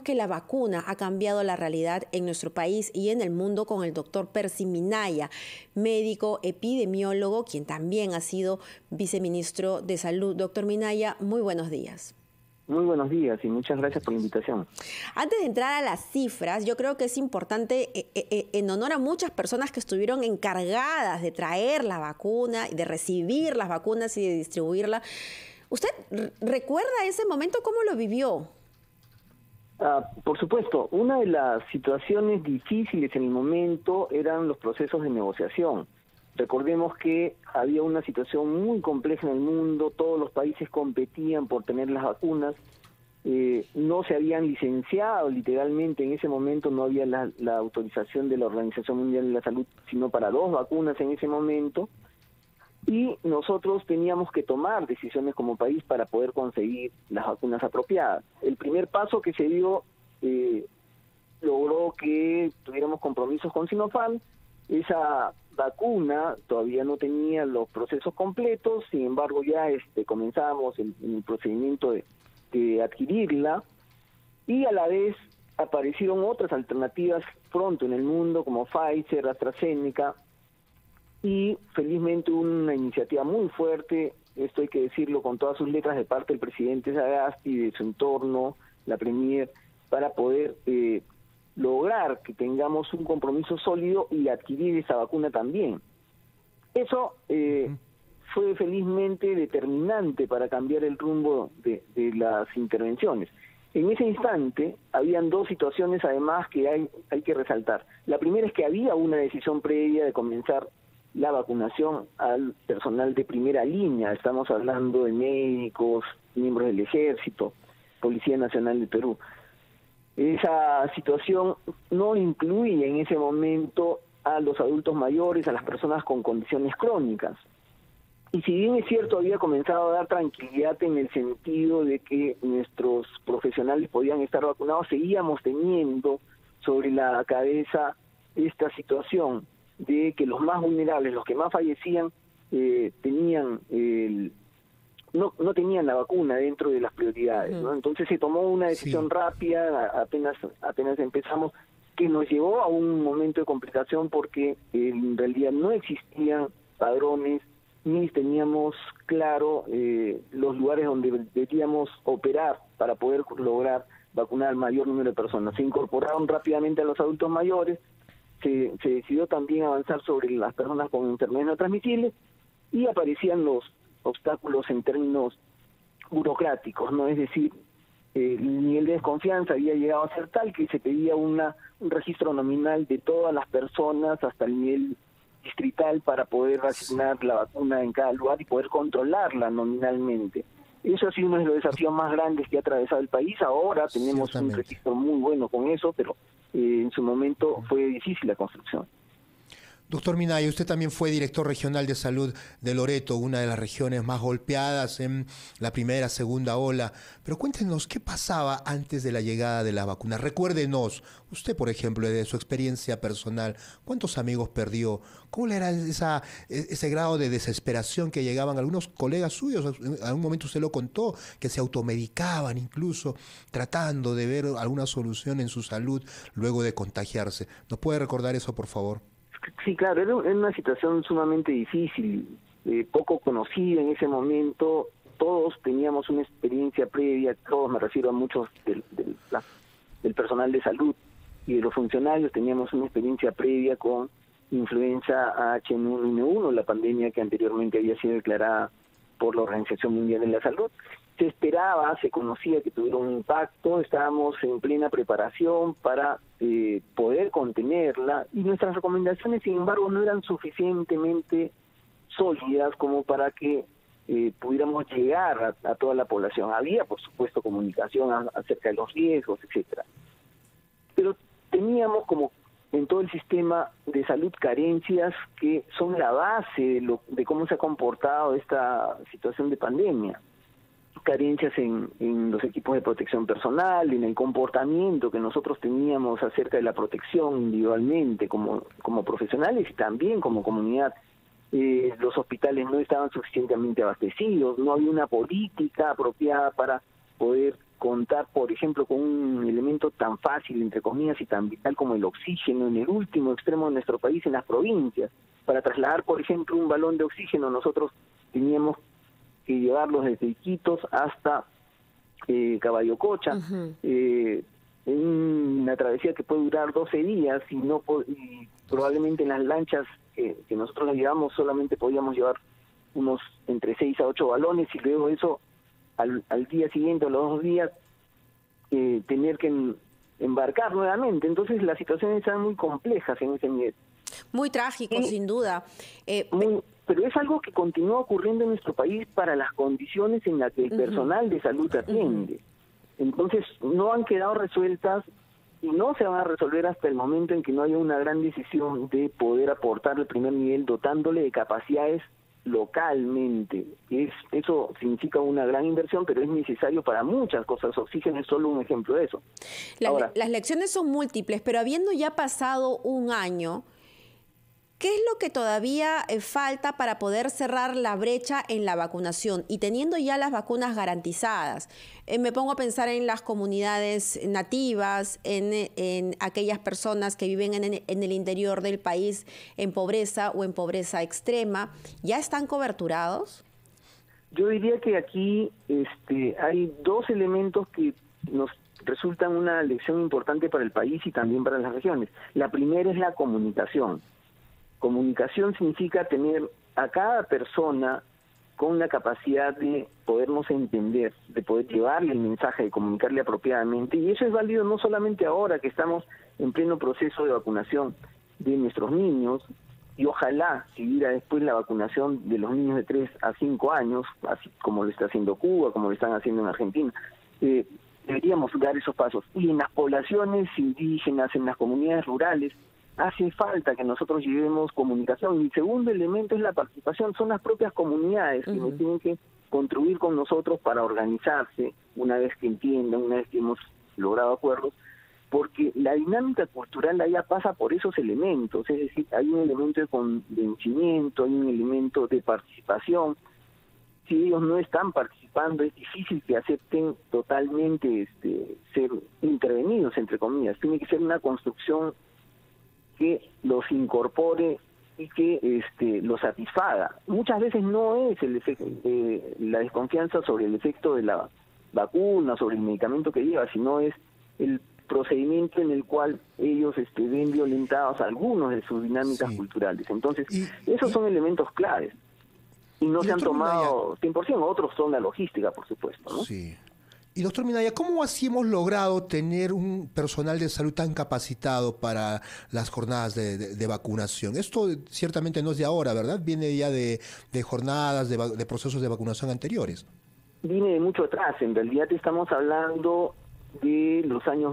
que la vacuna ha cambiado la realidad en nuestro país y en el mundo con el doctor Percy Minaya, médico epidemiólogo, quien también ha sido viceministro de Salud. Doctor Minaya, muy buenos días. Muy buenos días y muchas gracias por la invitación. Antes de entrar a las cifras, yo creo que es importante, en honor a muchas personas que estuvieron encargadas de traer la vacuna, de recibir las vacunas y de distribuirla, ¿usted recuerda ese momento? ¿Cómo lo vivió? Por supuesto, una de las situaciones difíciles en el momento eran los procesos de negociación. Recordemos que había una situación muy compleja en el mundo, todos los países competían por tener las vacunas, no se habían licenciado literalmente, en ese momento no había la autorización de la Organización Mundial de la Salud, sino para 2 vacunas en ese momento, y nosotros teníamos que tomar decisiones como país para poder conseguir las vacunas apropiadas. El primer paso que se dio logró que tuviéramos compromisos con Sinopharm. Esa vacuna todavía no tenía los procesos completos, sin embargo ya comenzamos el procedimiento de adquirirla, y a la vez aparecieron otras alternativas pronto en el mundo como Pfizer, AstraZeneca, y felizmente una iniciativa muy fuerte, esto hay que decirlo con todas sus letras, de parte del presidente Sagasti y de su entorno, la Premier, para poder lograr que tengamos un compromiso sólido y adquirir esa vacuna también. Eso fue felizmente determinante para cambiar el rumbo de las intervenciones. En ese instante habían 2 situaciones además que hay que resaltar. La primera es que había una decisión previa de comenzar la vacunación al personal de primera línea. Estamos hablando de médicos, miembros del Ejército, Policía Nacional de Perú. Esa situación no incluía en ese momento a los adultos mayores, a las personas con condiciones crónicas. Y si bien es cierto, había comenzado a dar tranquilidad en el sentido de que nuestros profesionales podían estar vacunados, seguíamos teniendo sobre la cabeza esta situación de que los más vulnerables, los que más fallecían, no tenían la vacuna dentro de las prioridades, ¿no? Entonces se tomó una decisión rápida, apenas empezamos, que nos llevó a un momento de complicación porque en realidad no existían padrones, ni teníamos claro los lugares donde deberíamos operar para poder lograr vacunar al mayor número de personas. Se incorporaron rápidamente a los adultos mayores, se decidió también avanzar sobre las personas con enfermedades no transmisibles, y aparecían los obstáculos en términos burocráticos, ¿no? Es decir, el nivel de desconfianza había llegado a ser tal que se pedía un registro nominal de todas las personas hasta el nivel distrital para poder asignar la vacuna en cada lugar y poder controlarla nominalmente. Eso ha sido uno de los desafíos más grandes que ha atravesado el país. Ahora tenemos un registro muy bueno con eso, pero en su momento fue difícil la construcción. Doctor Minaya, usted también fue director regional de salud de Loreto, una de las regiones más golpeadas en la primera, segunda ola. Pero cuéntenos, ¿qué pasaba antes de la llegada de la vacuna? Recuérdenos, usted, por ejemplo, de su experiencia personal, ¿cuántos amigos perdió? ¿Cómo era ese grado de desesperación que llegaban algunos colegas suyos? En algún momento usted lo contó, que se automedicaban incluso, tratando de ver alguna solución en su salud luego de contagiarse. ¿Nos puede recordar eso, por favor? Sí, claro, era una situación sumamente difícil, poco conocida en ese momento. Todos teníamos una experiencia previa, todos, me refiero a muchos del personal de salud y de los funcionarios, teníamos una experiencia previa con influenza H1N1, la pandemia que anteriormente había sido declarada por la Organización Mundial de la Salud. Se esperaba, se conocía que tuviera un impacto, estábamos en plena preparación para poder contenerla, y nuestras recomendaciones, sin embargo, no eran suficientemente sólidas como para que pudiéramos llegar a toda la población. Había, por supuesto, comunicación acerca de los riesgos, etcétera. Pero teníamos, como en todo el sistema de salud, carencias que son la base de cómo se ha comportado esta situación de pandemia. Carencias en los equipos de protección personal, en el comportamiento que nosotros teníamos acerca de la protección individualmente como profesionales y también como comunidad. Los hospitales no estaban suficientemente abastecidos, no había una política apropiada para poder contar, por ejemplo, con un elemento tan fácil, entre comillas, y tan vital como el oxígeno en el último extremo de nuestro país, en las provincias. Para trasladar, por ejemplo, un balón de oxígeno, nosotros teníamos que llevarlos desde Iquitos hasta Caballococha, en una travesía que puede durar 12 días, y probablemente en las lanchas que nosotros las llevamos solamente podíamos llevar unos entre 6 a 8 balones, y luego eso al día siguiente o los 2 días tener que embarcar nuevamente. Entonces las situaciones están muy complejas en ese nivel. Muy trágico, sin duda. Pero es algo que continúa ocurriendo en nuestro país para las condiciones en las que el personal de salud atiende. Entonces no han quedado resueltas y no se van a resolver hasta el momento en que no haya una gran decisión de poder aportar el primer nivel dotándole de capacidades localmente. Eso significa una gran inversión, pero es necesario para muchas cosas. Oxígeno es solo un ejemplo de eso. Las lecciones son múltiples, pero habiendo ya pasado un año, ¿qué es lo que todavía falta para poder cerrar la brecha en la vacunación? Y teniendo ya las vacunas garantizadas, me pongo a pensar en las comunidades nativas, en aquellas personas que viven en el interior del país en pobreza o en pobreza extrema. ¿Ya están coberturados? Yo diría que aquí hay dos elementos que nos resultan una lección importante para el país y también para las regiones. La primera es la comunicación. Comunicación significa tener a cada persona con la capacidad de podernos entender, de poder llevarle el mensaje, de comunicarle apropiadamente, y eso es válido no solamente ahora que estamos en pleno proceso de vacunación de nuestros niños, y ojalá siguiera después la vacunación de los niños de 3 a 5 años, así como lo está haciendo Cuba, como lo están haciendo en Argentina. Deberíamos dar esos pasos. Y en las poblaciones indígenas, en las comunidades rurales, hace falta que nosotros llevemos comunicación. Y el segundo elemento es la participación. Son las propias comunidades que tienen que contribuir con nosotros para organizarse una vez que entiendan, una vez que hemos logrado acuerdos, porque la dinámica cultural allá pasa por esos elementos. Es decir, hay un elemento de convencimiento, hay un elemento de participación. Si ellos no están participando, es difícil que acepten totalmente ser intervenidos, entre comillas. Tiene que ser una construcción que los incorpore y que los satisfaga. Muchas veces no es el efecto, la desconfianza sobre el efecto de la vacuna, sobre el medicamento que lleva, sino es el procedimiento en el cual ellos ven violentados algunos de sus dinámicas culturales. Entonces, esos son elementos claves. Y no se han tomado 100%, otros son la logística, por supuesto, ¿no? Sí. Y doctor Minaya, ¿cómo así hemos logrado tener un personal de salud tan capacitado para las jornadas de vacunación? Esto ciertamente no es de ahora, ¿verdad? Viene ya de jornadas, de procesos de vacunación anteriores. Viene de mucho atrás. En realidad estamos hablando de los años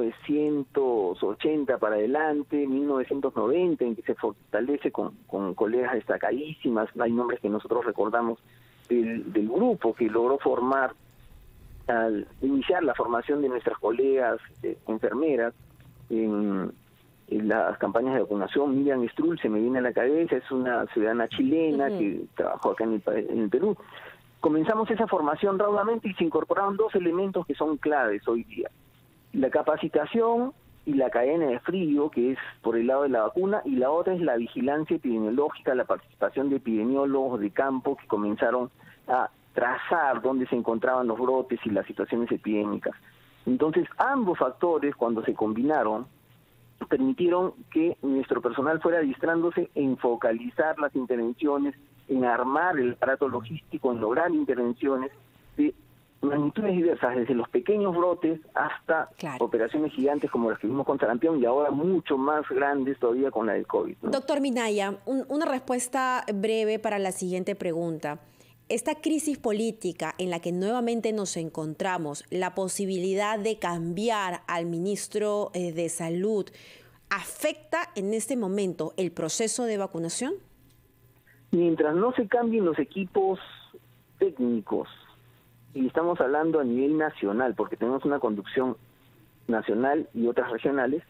1980 para adelante, 1990, en que se fortalece con colegas destacadísimas. Hay nombres que nosotros recordamos del grupo que logró formar, al iniciar la formación de nuestras colegas enfermeras en las campañas de vacunación. Miriam Strul se me viene a la cabeza, es una ciudadana chilena que trabajó acá en el Perú. Comenzamos esa formación raudamente y se incorporaron dos elementos que son claves hoy día: la capacitación y la cadena de frío, que es por el lado de la vacuna, y la otra es la vigilancia epidemiológica, la participación de epidemiólogos de campo que comenzaron a trazar dónde se encontraban los brotes y las situaciones epidémicas. Entonces, ambos factores, cuando se combinaron, permitieron que nuestro personal fuera adiestrándose en focalizar las intervenciones, en armar el aparato logístico, en lograr intervenciones de magnitudes diversas, desde los pequeños brotes hasta operaciones gigantes como las que vimos con sarampión, y ahora mucho más grandes todavía con la del COVID, ¿no? Doctor Minaya, una respuesta breve para la siguiente pregunta. Esta crisis política en la que nuevamente nos encontramos, la posibilidad de cambiar al ministro de Salud, ¿afecta en este momento el proceso de vacunación? Mientras no se cambien los equipos técnicos, y estamos hablando a nivel nacional, porque tenemos una conducción nacional y otras regionales,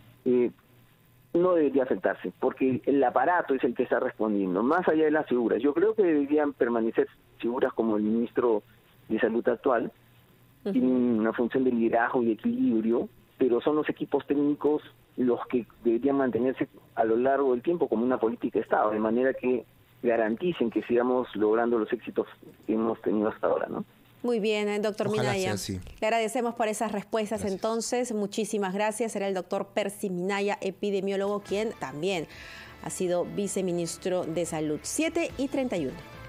no debería afectarse, porque el aparato es el que está respondiendo, más allá de las figuras. Yo creo que deberían permanecer figuras como el ministro de Salud actual, tienen una función de liderazgo y equilibrio, pero son los equipos técnicos los que deberían mantenerse a lo largo del tiempo como una política de Estado, de manera que garanticen que sigamos logrando los éxitos que hemos tenido hasta ahora, ¿no? Muy bien, doctor Minaya. Sea así. Le agradecemos por esas respuestas. Gracias. Entonces, muchísimas gracias. Era el doctor Percy Minaya, epidemiólogo, quien también ha sido viceministro de Salud. 7:31.